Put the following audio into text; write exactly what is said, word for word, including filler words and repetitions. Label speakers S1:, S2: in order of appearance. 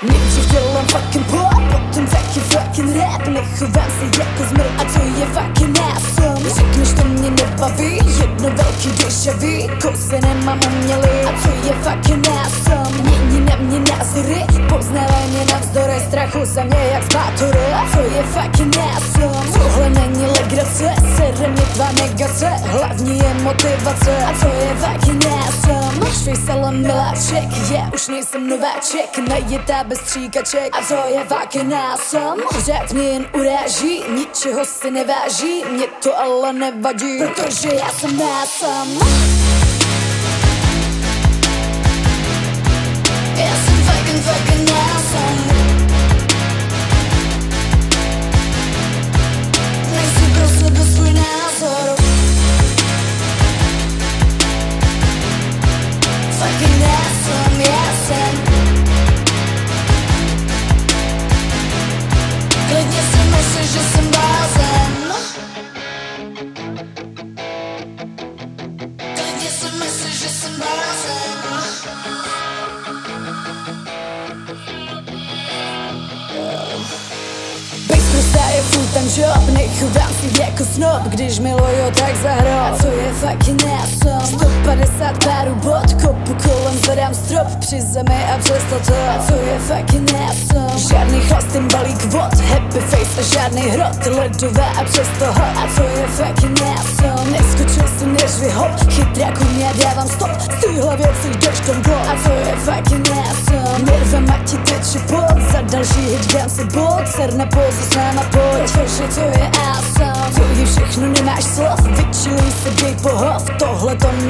S1: Nejdřív dělám fucking pop, potom taky fucking rap. Nechovám se jako zmrt a to je fucking awesome. Řekneš, to mě nebaví, jedno velký déjà vu. Kozy nemám umělý a to je fucking awesome. Mění na mě názory, poznává mě navzdory strachu za mě jak z bátory. A to je fucking awesome. Tohle není legrace, sere mě tvá negace, hlavní je motivace. A to je fucking awesome. Máš face ale miláček, já už nejsem nováček, najetá bez stříkaček. A to je fucking awesome. Pořád mě jen uráží, ničeho si neváží, mě to ale nevadí, protože já jsem awesome. Já jsem fucking fucking awesome. Nejsi pro sebe svůj názor. Fucking awesome, já jsem. Klidně si myslíš, že jsem blázen. Klidně si myslíš, že jsem blázen. Bejt prostá je full time job, nechovám si jako snob, když miluju tak za hrob. A to je fucking awesome. sto padesát párů bod, kopu kolem zvedám strop, při zemi a přes to. A to je fucking awesome. Žádný chlast, ten balík vod, happy face a žádný hrot, ledové a přes toho. A to je fucking awesome. Neskočil jsem než vyhod, chytráku mě dávám stop, z téhle věci jdeš tam go. A to je fucking awesome. Nervama ti teče pot, za další hit dám si bod, ser na pózu s náma pojď, protože to je awesome. To je všechno, nemáš slov, vyčiluj se, dej pohov, tohle to